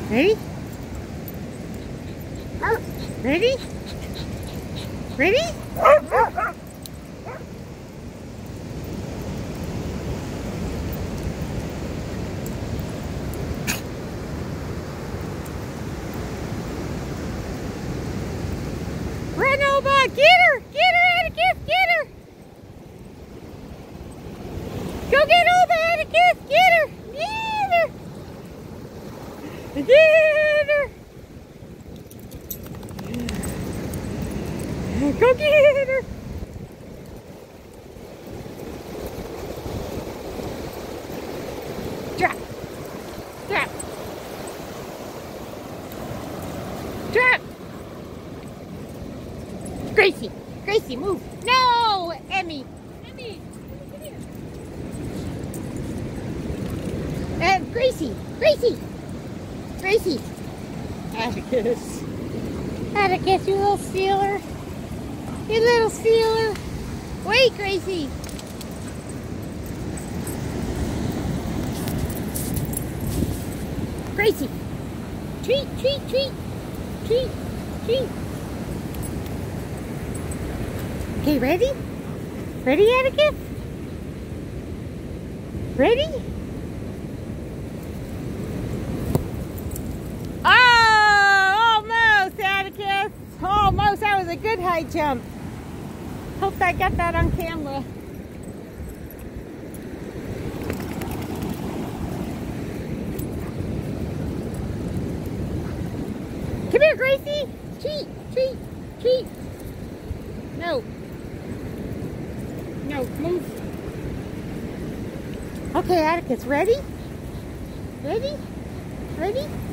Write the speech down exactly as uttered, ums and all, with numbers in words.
Ready? Ready? Ready? Run over! Get her! Get her, Atticus! Get her! Go get over, Atticus! Get her! Get her! Get her! Go get her! Drop! Drop! Drop! Gracie! Gracie, move! No! Emmy! Emmy! Come here! Uh, Gracie! Gracie! Gracie! Atticus! Atticus, you little sealer! You little sealer! Wait, Gracie! Gracie! Treat, treat, treat! Treat, treat! Okay, ready? Ready, Atticus? Ready? Oh! Almost, Atticus! Almost! That was a good high jump. Hope I got that on camera. Come here, Gracie! Treat! Treat! Treat! No. No, move. Okay, Atticus, ready? Ready? Ready?